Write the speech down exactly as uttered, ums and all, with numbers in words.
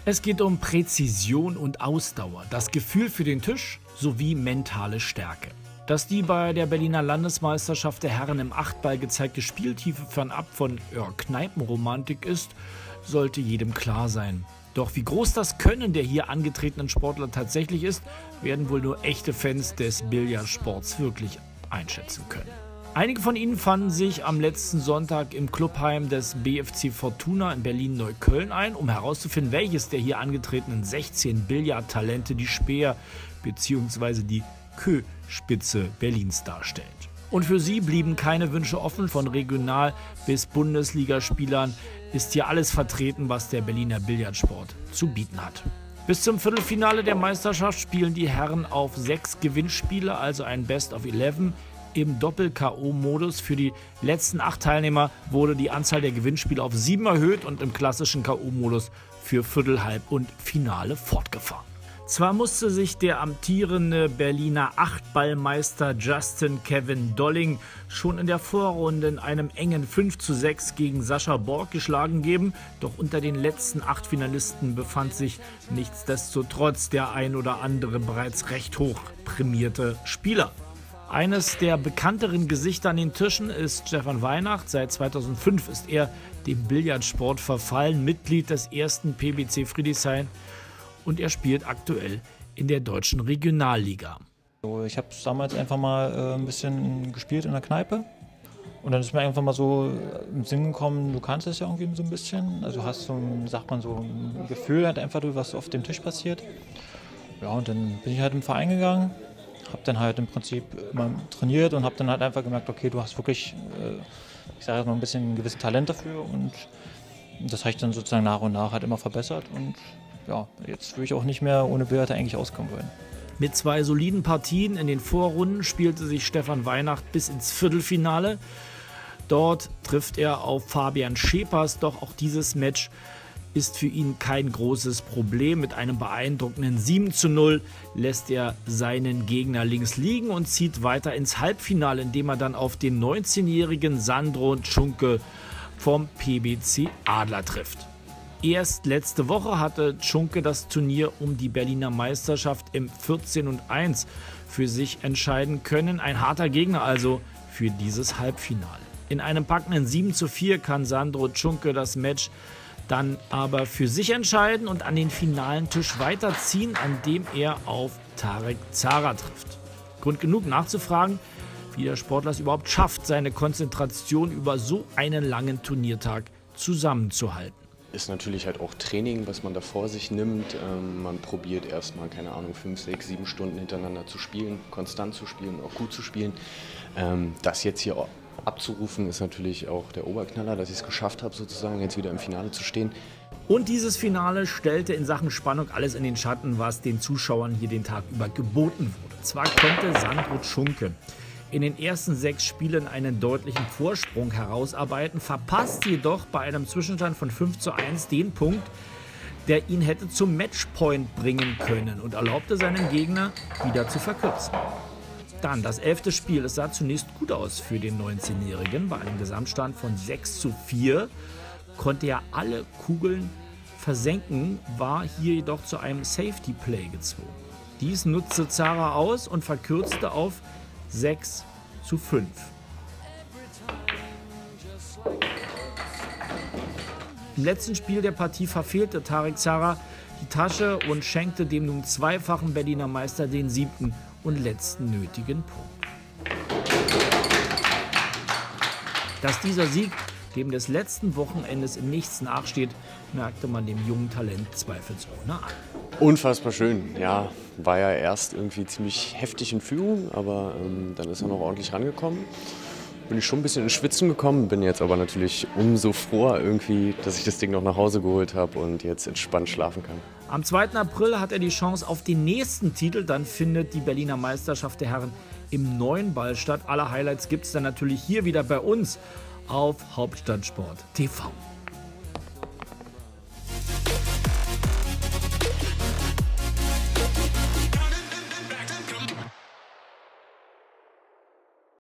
Es geht um Präzision und Ausdauer, das Gefühl für den Tisch sowie mentale Stärke. Dass die bei der Berliner Landesmeisterschaft der Herren im Achtball gezeigte Spieltiefe fernab von ja, Kneipenromantik ist, sollte jedem klar sein. Doch wie groß das Können der hier angetretenen Sportler tatsächlich ist, werden wohl nur echte Fans des Billardsports wirklich einschätzen können. Einige von ihnen fanden sich am letzten Sonntag im Clubheim des B F C Fortuna in Berlin-Neukölln ein, um herauszufinden, welches der hier angetretenen sechzehn Billardtalente die Speer bzw. die Kö-Spitze Berlins darstellt. Und für sie blieben keine Wünsche offen. Von Regional- bis Bundesligaspielern ist hier alles vertreten, was der Berliner Billardsport zu bieten hat. Bis zum Viertelfinale der Meisterschaft spielen die Herren auf sechs Gewinnspiele, also ein Best of elf. Im Doppel-K O-Modus für die letzten acht Teilnehmer wurde die Anzahl der Gewinnspiele auf sieben erhöht und im klassischen K O-Modus für Viertel, Halb und Finale fortgefahren. Zwar musste sich der amtierende Berliner Achtballmeister Justin Kevin Dolling schon in der Vorrunde in einem engen fünf zu sechs gegen Sascha Borg geschlagen geben, doch unter den letzten acht Finalisten befand sich nichtsdestotrotz der ein oder andere bereits recht hoch prämierte Spieler. Eines der bekannteren Gesichter an den Tischen ist Stefan Weihnacht. Seit zweitausendfünf ist er dem Billardsport verfallen, Mitglied des ersten P B C Friedrichshain, und er spielt aktuell in der deutschen Regionalliga. Ich habe damals einfach mal äh, ein bisschen gespielt in der Kneipe und dann ist mir einfach mal so im Sinn gekommen, du kannst es ja irgendwie so ein bisschen. Also hast so ein, sagt man so ein Gefühl halt einfach, was auf dem Tisch passiert. Ja, und dann bin ich halt im Verein gegangen. Habe dann halt im Prinzip immer trainiert und habe dann halt einfach gemerkt, okay, du hast wirklich, äh, ich sage jetzt mal, ein bisschen ein gewisses Talent dafür und das habe ich dann sozusagen nach und nach halt immer verbessert und ja, jetzt würde ich auch nicht mehr ohne Billard eigentlich auskommen wollen. Mit zwei soliden Partien in den Vorrunden spielte sich Stefan Weihnacht bis ins Viertelfinale. Dort trifft er auf Fabian Schepers, doch auch dieses Match ist für ihn kein großes Problem. Mit einem beeindruckenden sieben zu null lässt er seinen Gegner links liegen und zieht weiter ins Halbfinale, indem er dann auf den neunzehnjährigen Sandro Tschunke vom P B C Adler trifft. Erst letzte Woche hatte Tschunke das Turnier um die Berliner Meisterschaft im vierzehn und eins für sich entscheiden können. Ein harter Gegner also für dieses Halbfinale. In einem packenden sieben zu vier kann Sandro Tschunke das Match dann aber für sich entscheiden und an den finalen Tisch weiterziehen, an dem er auf Tarek Zara trifft. Grund genug nachzufragen, wie der Sportler es überhaupt schafft, seine Konzentration über so einen langen Turniertag zusammenzuhalten. Ist natürlich halt auch Training, was man da vor sich nimmt. Ähm, man probiert erstmal, keine Ahnung, fünf, sechs, sieben Stunden hintereinander zu spielen, konstant zu spielen, auch gut zu spielen. Ähm, das jetzt hier abzurufen, ist natürlich auch der Oberknaller, dass ich es geschafft habe, sozusagen jetzt wieder im Finale zu stehen. Und dieses Finale stellte in Sachen Spannung alles in den Schatten, was den Zuschauern hier den Tag über geboten wurde. Zwar konnte Sandro Tschunke in den ersten sechs Spielen einen deutlichen Vorsprung herausarbeiten, verpasst jedoch bei einem Zwischenstand von fünf zu eins den Punkt, der ihn hätte zum Matchpoint bringen können und erlaubte seinem Gegner wieder zu verkürzen. Dann das elfte Spiel. Es sah zunächst gut aus für den neunzehnjährigen. Bei einem Gesamtstand von sechs zu vier konnte er alle Kugeln versenken, war hier jedoch zu einem Safety Play gezwungen. Dies nutzte Zara aus und verkürzte auf sechs zu fünf. Im letzten Spiel der Partie verfehlte Tarek Zara die Tasche und schenkte dem nun zweifachen Berliner Meister den siebten und letzten nötigen Punkt. Dass dieser Sieg dem des letzten Wochenendes im nichts nachsteht, merkte man dem jungen Talent zweifelsohne an. Unfassbar schön, ja. War ja erst irgendwie ziemlich heftig in Führung, aber ähm, dann ist er noch ordentlich rangekommen. Bin ich schon ein bisschen ins Schwitzen gekommen, bin jetzt aber natürlich umso froher irgendwie, dass ich das Ding noch nach Hause geholt habe und jetzt entspannt schlafen kann. Am zweiten April hat er die Chance auf den nächsten Titel, dann findet die Berliner Meisterschaft der Herren im neuen Ball statt. Alle Highlights gibt es dann natürlich hier wieder bei uns auf Hauptstadtsport T V.